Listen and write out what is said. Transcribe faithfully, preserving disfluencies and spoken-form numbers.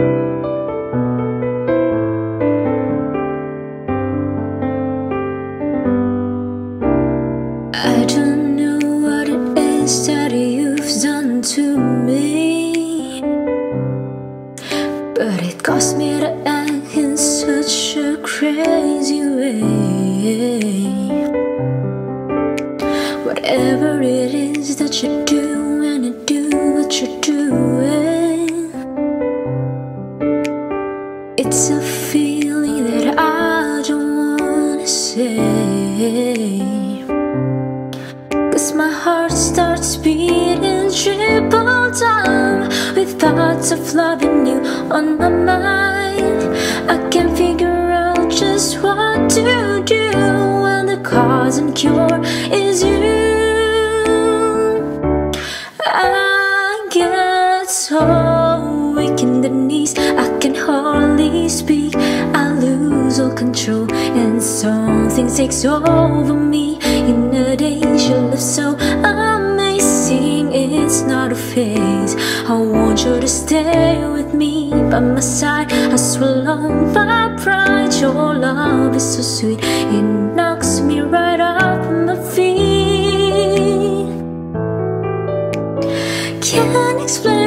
I don't know what it is that you've done to me, but it caused me to act in such a crazy way. Whatever it is that you do when you do what you're doing, it's a feeling that I don't wanna say. Cause my heart starts beating triple time with thoughts of loving you on my mind. I can't figure out just what to do when the cause and cure is you. I get so weak in the knees, I can hardly speak. I lose all control and something takes over me. In the days you live so amazing, it's not a phase. I want you to stay with me by my side. I swallow my pride. Your love is so sweet, it knocks me right off my feet. Can't explain